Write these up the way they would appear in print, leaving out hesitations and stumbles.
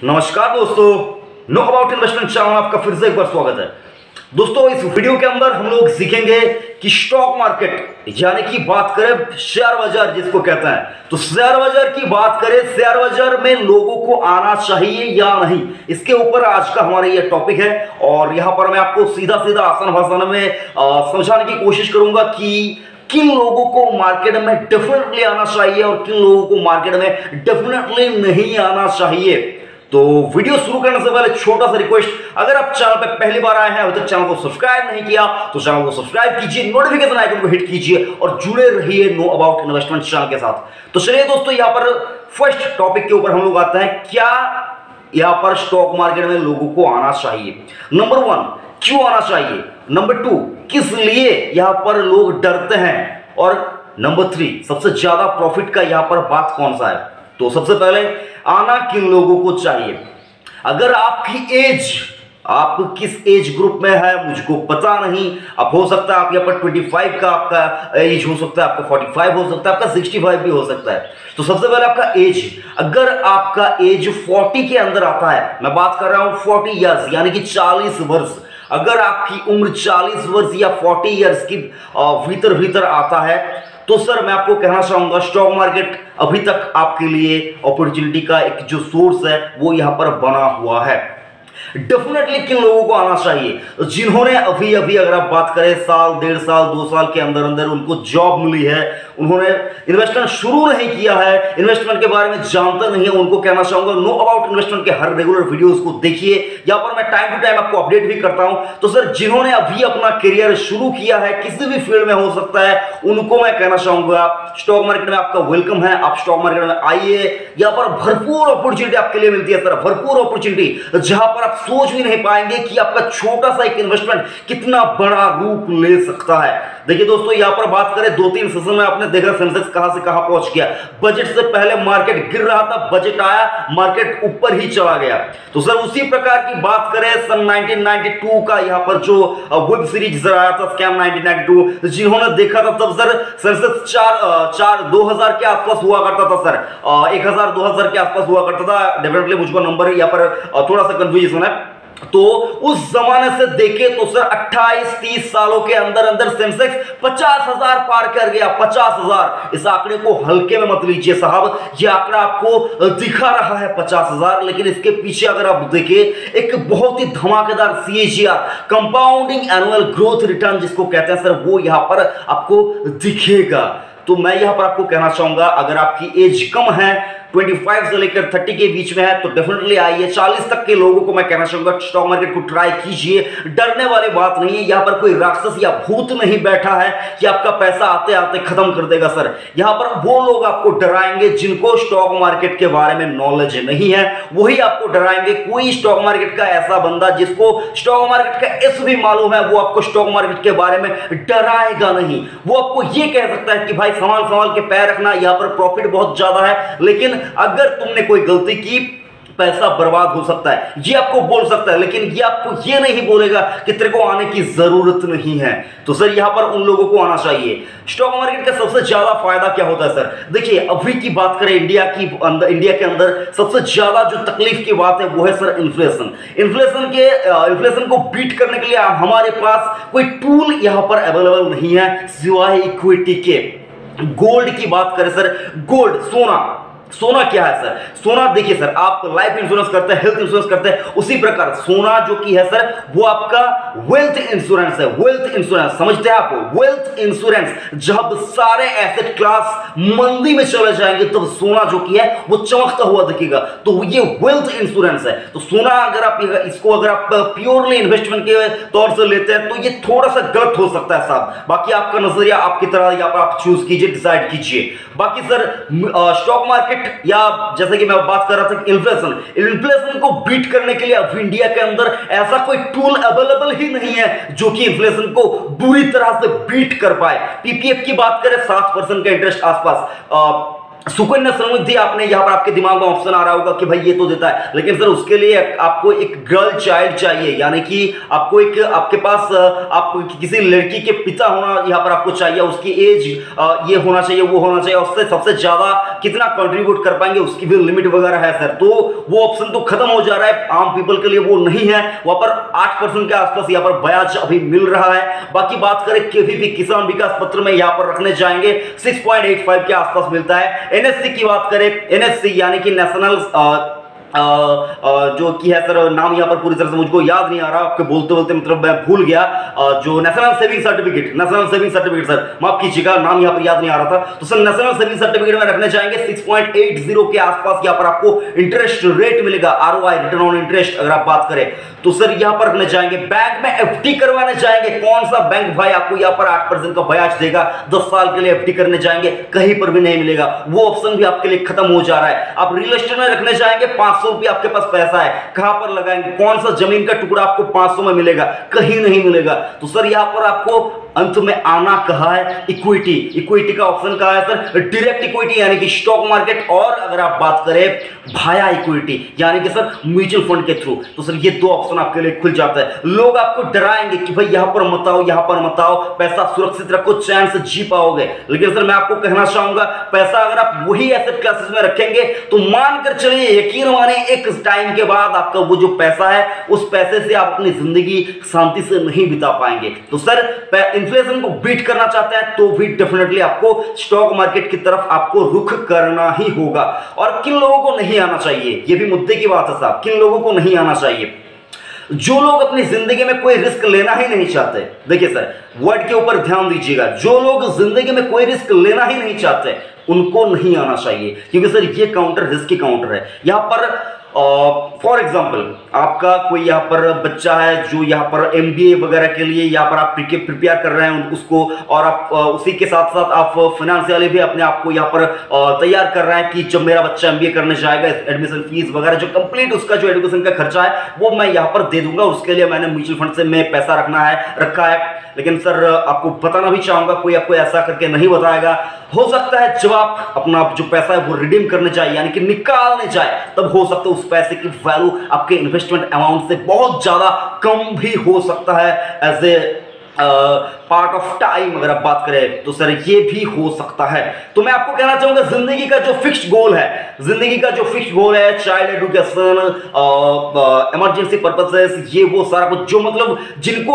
नमस्कार दोस्तों, know about investment channel में आपका फिर से एक बार स्वागत है। दोस्तों, इस वीडियो के अंदर हम लोग सीखेंगे कि स्टॉक मार्केट यानी कि बात करें शेयर बाजार जिसको कहते हैं, तो शेयर बाजार की बात करें, शेयर बाजार में लोगों को आना चाहिए या नहीं, इसके ऊपर आज का हमारा ये टॉपिक है। और यहां पर मैं आपको सीधा सीधा आसान भाषा में समझाने की कोशिश करूंगा कि किन लोगों को मार्केट में डेफिनेटली आना चाहिए और किन लोगों को मार्केट में डेफिनेटली नहीं आना चाहिए। तो वीडियो शुरू करने से पहले छोटा सा रिक्वेस्ट, अगर आप चैनल पे पहली बार आए हैं, अभी तक चैनल को सब्सक्राइब नहीं किया तो चैनल को सब्सक्राइब कीजिए, नोटिफिकेशन आइकन को हिट कीजिए और जुड़े रहिए नो अबाउट इन्वेस्टमेंट चैनल के साथ। तो चलिए दोस्तों, यहां पर फर्स्ट टॉपिक के ऊपर हम लोग आते हैं, क्या यहां पर स्टॉक मार्केट में लोगों को आना चाहिए। नंबर 1, क्यों आना चाहिए। नंबर 2, किस लिए यहां पर लोग डरते हैं। और नंबर 3, सबसे ज्यादा प्रॉफिट का यहां पर बात कौन सा है। तो सबसे पहले, आना किन लोगों को चाहिए। अगर आपकी एज, आप किस एज ग्रुप में है मुझको पता नहीं। अब हो सकता है आप यहाँ पर 25 का आपका एज हो सकता है, आपका 45 हो सकता है, आपका 65 भी हो सकता है। तो सबसे पहले आपका एज, अगर आपका एज 40 के अंदर आता है, मैं बात कर रहा हूं 40 ईयर्स यानी कि 40 वर्ष, अगर आपकी उम्र 40 वर्ष या 40 ईयर्स की भीतर आता है, तो सर मैं आपको कहना चाहूंगा स्टॉक मार्केट अभी तक आपके लिए अपॉर्चुनिटी का एक जो सोर्स है वो यहां पर बना हुआ है। डेफिनेटली किन लोगों को आना चाहिए, जिन्होंने अभी अभी अगर आप बात करें साल, 1.5 साल, 2 साल के अंदर अंदर उनको जॉब मिली है, उन्होंने इन्वेस्टमेंट शुरू नहीं किया है, इन्वेस्टमेंट के बारे में जानते नहीं है, उनको कहना चाहूंगा नो अबाउट इन्वेस्टमेंट के हर रेगुलर वीडियोस को देखिए। यहां पर मैं टाइम टू टाइम आपको अपडेट भी करता हूं। तो सर जिन्होंने अभी अपना करियर शुरू किया है, किसी भी फील्ड में हो सकता है, उनको मैं कहना चाहूंगा स्टॉक मार्केट में आपका वेलकम है, आप स्टॉक मार्केट में आइए। यहां पर भरपूर अपॉर्चुनिटी आपके लिए मिलती है सर, भरपूर अपॉर्चुनिटी, जहां पर आप सोच भी नहीं पाएंगे कि आपका छोटा सा एक इन्वेस्टमेंट कितना बड़ा रूप ले सकता है। देखिए दोस्तों, यहां पर बात करें 2-3 सेशन में आपने देखा सेंसेक्स कहां से कहां पहुंच गया। बजट से पहले मार्केट गिर रहा था, बजट आया, मार्केट ऊपर ही चला गया। तो सर उसी प्रकार की बात करें सन 1992 का यहां पर जो वेब सीरीज आया था स्कैम 1992, जिन्होंने देखा था तब सर सेंसेक्स 2000 के आसपास हुआ करता था सर, 1000-2000 के आसपास हुआ करता था। डेफिनेटली मुझको नंबर यहां पर थोड़ा सा कंफ्यूजन है। तो उस जमाने से देखे तो सर 28-30 सालों के अंदर अंदर सेंसेक्स 50,000 पार कर गया। 50,000, इस आंकड़े को हल्के में मत लीजिए साहब, यह आंकड़ा आपको दिखा रहा है 50,000, लेकिन इसके पीछे अगर आप देखिए एक बहुत ही धमाकेदार CAGR, compounding annual growth return जिसको कहते हैं सर, वो यहां पर आपको दिखेगा। तो मैं यहां पर आपको कहना चाहूंगा, अगर आपकी एज कम है, 25 से लेकर 30 के बीच में है, तो डेफिनेटली आइए। 40 तक के लोगों को मैं कहना चाहूंगा स्टॉक मार्केट को ट्राई कीजिए, डरने वाली बात नहीं है। यहां पर कोई राक्षस या भूत नहीं बैठा है कि आपका पैसा आते आते खत्म कर देगा सर। यहां पर वो लोग आपको डराएंगे जिनको स्टॉक मार्केट के बारे में नॉलेज नहीं है, वही आपको डराएंगे। कोई स्टॉक मार्केट का ऐसा बंदा जिसको स्टॉक मार्केट का एस भी मालूम है, वो आपको स्टॉक मार्केट के बारे में डराएगा नहीं। वो आपको ये कह सकता है कि भाई संभाल के पैर रखना, यहां पर प्रॉफिट बहुत ज्यादा है, लेकिन अगर तुमने कोई गलती की पैसा बर्बाद हो सकता है, ये आपको बोल सकता है, लेकिन ये आपको ये नहीं बोलेगा कि तेरे को आने की जरूरत नहीं है। तो सर यहां पर उन लोगों को आना चाहिए। स्टॉक मार्केट का सबसे ज्यादा फायदा क्या होता है सर, देखिए अभी की बात करें इंडिया के अंदर सबसे ज्यादा जो तकलीफ की बात है वो है सर इन्फ्लेशन। इन्फ्लेशन को बीट करने के लिए हमारे पास कोई टूल यहां पर अवेलेबल नहीं है सिवाय इक्विटी के। गोल्ड की बात करें सर, गोल्ड, सोना क्या है सर, सोना देखिए सर, आप लाइफ इंश्योरेंस करते हैं, हेल्थ इंश्योरेंस करते हैं, उसी प्रकार सोना जो कि है सर वो आपका वेल्थ इंश्योरेंस है। वेल्थ इंश्योरेंस समझते हैं आप, वेल्थ इंश्योरेंस, जब सारे एसेट क्लास मंदी में चले जाएंगे तब सोना जो कि है वो चमकता हुआ दिखेगा, तो ये वेल्थ इंश्योरेंस है। तो सोना अगर आप प्योरली इन्वेस्टमेंट के तौर से लेते हैं तो ये थोड़ा सा गलत हो सकता है साहब, बाकी आपका नजरिया आपकी तरह यहाँ पर आप चूज कीजिए, डिसाइड कीजिए। बाकी सर स्टॉक मार्केट या जैसे कि मैं बात कर रहा था इन्फ्लेशन को बीट करने के लिए अब इंडिया के अंदर ऐसा कोई टूल अवेलेबल ही नहीं है जो कि इन्फ्लेशन को बुरी तरह से बीट कर पाए। पीपीएफ की बात करें 7% का इंटरेस्ट आसपास, सुकन्या समृद्धि, आपने यहां पर आपके दिमाग में ऑप्शन आ रहा होगा कि भाई ये तो देता है, लेकिन सर उसके लिए आपको एक गर्ल चाइल्ड चाहिए, यानी कि आपको एक आपके पास आप किसी लड़की के पिता होना यहां पर आपको चाहिए, उसकी एज ये होना चाहिए, वो होना चाहिए, उससे सबसे ज्यादा कितना कंट्रीब्यूट कर पाएंगे उसकी भी लिमिट वगैरह है सर। तो वो ऑप्शन तो खत्म हो जा रहा है, आम पीपल के लिए वो नहीं है। वहां पर 8% के आसपास यहाँ पर ब्याज अभी मिल रहा है। बाकी बात करें केवीपी किसान विकास पत्र में यहाँ पर रखने जाएंगे 6.85 के आसपास मिलता है। एनएससी की बात करें, एनएससी यानी कि नेशनल जो की है सर, नाम यहाँ पर पूरी तरह से मुझको याद नहीं आ रहा, आपके बोलते बोलते मतलब मैं भूल गया। जो नेशनल सेविंग सर्टिफिकेट सर, माफ कीजिएगा नाम यहाँ पर याद नहीं आ रहा था। तो सर नेशनल सेविंग सर्टिफिकेट में रखने जाएंगे 6.80 के आसपास यहाँ पर आपको इंटरेस्ट रेट मिलेगा, आरओआई रिटर्न ऑन इंटरेस्ट अगर आप बात करें तो सर यहाँ पर रखने जाएंगे। बैंक में एफडी करवाने जाएंगे, कौन सा बैंक भाई आपको यहाँ पर 8% का ब्याज देगा 10 साल के लिए एफडी करने जाएंगे, कहीं पर भी नहीं मिलेगा, वो ऑप्शन भी आपके लिए खत्म हो जा रहा है। आप रियल एस्टेट में रखने जाएंगे, 500 रुपये आपके पास पैसा है, कहां पर लगाएंगे, कौन सा जमीन का टुकड़ा आपको 500 में मिलेगा, कहीं नहीं मिलेगा। तो सर यहां पर आपको अंत में आना कहा है इक्विटी का ऑप्शन कहा है सर, डायरेक्ट इक्विटी यानी कि स्टॉक मार्केट, और अगर आप बात करें भाया इक्विटी यानी कि सर म्यूचुअल फंड के थ्रू। तो सर ये दो ऑप्शन आपके लिए खुल जाता है। लोग आपको डराएंगे कि भाई यहां पर मत आओ, यहां पर मत आओ, पैसा सुरक्षित रखो, चैन से जी पाओगे। लेकिन सर मैं आपको कहना चाहूंगा, पैसा अगर आप वही एसेट क्लासेस में रखेंगे तो मानकर चलिए, यकीन माने, एक टाइम के बाद आपका वो जो पैसा है उस पैसे से आप अपनी जिंदगी शांति से नहीं बिता पाएंगे। तो सर इन्फ्लेशन को बीट करना चाहते हैं तो भी डेफिनेटली आपको स्टॉक मार्केट की तरफ आपको रुख करना ही होगा। और किन लोगों को नहीं आना चाहिए, ये भी मुद्दे की बात है साहब, किन लोगों को नहीं आना चाहिए? जो लोग अपनी जिंदगी में कोई रिस्क लेना ही नहीं चाहते। देखिए सर वर्ड के ऊपर ध्यान दीजिएगा, जो लोग जिंदगी में कोई रिस्क लेना ही नहीं चाहते उनको नहीं आना चाहिए, क्योंकि सर ये काउंटर रिस्की काउंटर है। यहां पर फॉर एग्जाम्पल आपका कोई यहाँ पर बच्चा है जो यहाँ पर एमबीए वगैरह के लिए यहाँ पर आप प्रिपेयर कर रहे हैं उसको, और आप उसी के साथ साथ आप फाइनेंशियली भी अपने आप को यहाँ पर तैयार कर रहे हैं कि जब मेरा बच्चा एमबीए करने जाएगा एडमिशन फीस वगैरह जो कंप्लीट उसका जो एजुकेशन का खर्चा है वो मैं यहाँ पर दे दूंगा, उसके लिए मैंने म्यूचुअल फंड से मैं पैसा रखा है। लेकिन सर आपको बताना भी चाहूंगा, कोई आपको ऐसा करके नहीं बताएगा। हो सकता है जब आप अपना जो पैसा है वो रिडीम करने जाए यानी कि निकालने जाए, तब हो सकता है उस पैसे की वैल्यू आपके इन्वेस्टमेंट अमाउंट से बहुत ज्यादा कम भी हो सकता है। As a part of time अगर आप बात करें तो सर ये भी हो सकता है। तो मैं आपको कहना चाहूंगा, जिंदगी का जो फिक्स्ड गोल है, चाइल्ड एजुकेशन, इमरजेंसी पर्पसेस, ये वो सारा कुछ जो मतलब जिन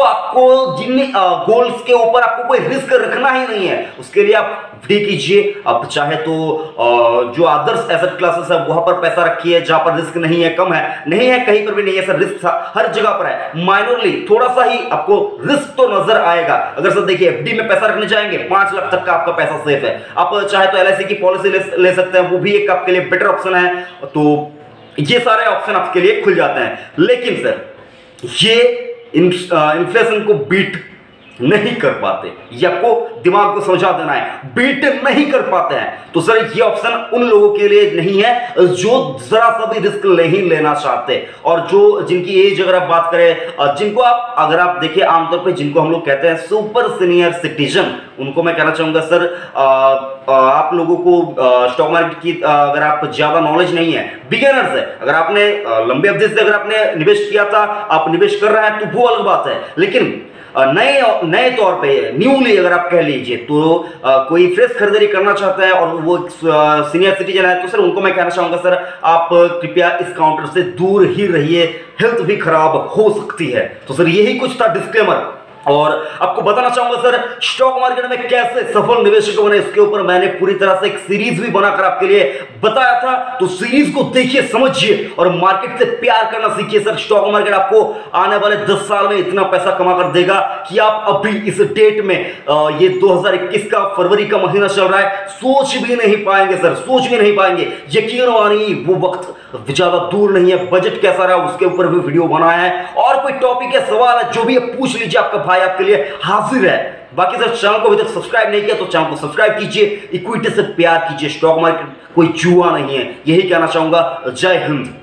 गोल्स के ऊपर आपको कोई रिस्क रखना ही नहीं है, उसके लिए आप एफडी कीजिए। आप चाहे तो जो अदर्स एसेट क्लासेस है वहां पर पैसा रखिए जहां पर रिस्क नहीं है, कम है, नहीं है, कहीं पर भी नहीं है सर, रिस्क हर जगह पर है। माइनरली थोड़ा सा ही आपको रिस्क तो नजर आएगा। अगर सर देखिए एफडी में पैसा रखने जाएंगे 5 लाख तक का आपका पैसा सेफ है। आप चाहे तो एलआईसी की पॉलिसी ले सकते हैं, वो भी एक आपके लिए बेटर ऑप्शन है। तो ये सारे ऑप्शन आपके लिए खुल जाते हैं। लेकिन सर ये इन्फ्लेशन को बीट नहीं कर पाते, ये आपको दिमाग को समझा देना है, बीट नहीं कर पाते हैं। तो सर ये ऑप्शन उन लोगों के लिए नहीं है जो जरा सा भी रिस्क नहीं लेना चाहते, और जो जिनकी एज अगर आप बात करें, जिनको आप अगर आप देखिए आमतौर पे जिनको हम लोग कहते हैं सुपर सीनियर सिटीजन, उनको मैं कहना चाहूंगा सर आप लोगों को स्टॉक मार्केट की अगर आप ज्यादा नॉलेज नहीं है, बिगिनर्स है, अगर आपने लंबे अवधि से अगर आपने निवेश किया था, आप निवेश कर रहे हैं तो वो अलग बात है। लेकिन नए तौर पे न्यूली अगर आप कह लीजिए तो कोई फ्रेश खरीदारी करना चाहता है और वो सीनियर सिटीजन है, तो सर उनको मैं कहना चाहूंगा सर आप कृपया इस काउंटर से दूर ही रहिए, हेल्थ भी खराब हो सकती है। तो सर यही कुछ था डिस्क्लेमर, और आपको बताना चाहूंगा सर स्टॉक मार्केट में कैसे सफल निवेशक बने, इसके ऊपर मैंने पूरी तरह से एक सीरीज भी बनाकर आपके लिए बताया था। तो सीरीज को देखिए, समझिए और मार्केट से प्यार करना सीखिए। सर स्टॉक मार्केट आपको आने वाले 10 साल में इतना पैसा कमा कर देगा कि आप अभी इस डेट में ये 2021 का फरवरी का महीना चल रहा है, सोच भी नहीं पाएंगे सर, सोच भी नहीं पाएंगे। यकीन मानिए वो वक्त ज्यादा दूर नहीं है। बजट कैसा रहा उसके ऊपर भी वीडियो बनाया है, और कोई टॉपिक है, सवाल है, जो भी है पूछ लीजिए, आपका भाई आपके लिए हाजिर है। बाकी सर चैनल को अभी तक सब्सक्राइब नहीं किया तो चैनल को सब्सक्राइब कीजिए, इक्विटी से प्यार कीजिए, स्टॉक मार्केट कोई जुआ नहीं है, यही कहना चाहूंगा। जय हिंद।